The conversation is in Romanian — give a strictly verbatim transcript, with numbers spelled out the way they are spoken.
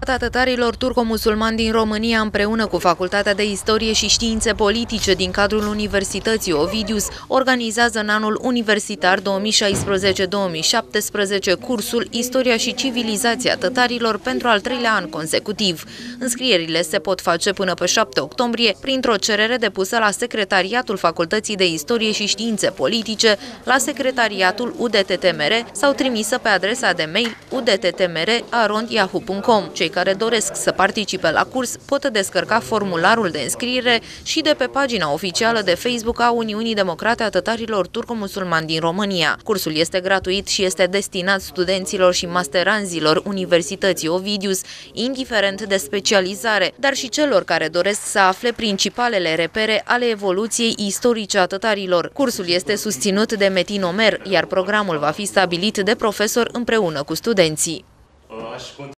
Tătarilor turco-musulmani din România împreună cu Facultatea de Istorie și Științe Politice din cadrul Universității Ovidius organizează în anul universitar două mii șaisprezece două mii șaptesprezece cursul Istoria și Civilizația Tătarilor pentru al treilea an consecutiv. Înscrierile se pot face până pe șapte octombrie printr-o cerere depusă la Secretariatul Facultății de Istorie și Științe Politice, la Secretariatul U D T T M R sau trimisă pe adresa de mail u d t t m r arond yahoo punct com. Cei care doresc să participe la curs pot descărca formularul de înscriere și de pe pagina oficială de Facebook a Uniunii Democrate a Tătarilor turco-musulmani din România. Cursul este gratuit și este destinat studenților și masteranzilor Universității Ovidius, indiferent de specializare, dar și celor care doresc să afle principalele repere ale evoluției istorice a tătarilor. Cursul este susținut de Metin Omer, iar programul va fi stabilit de profesor împreună cu studenții.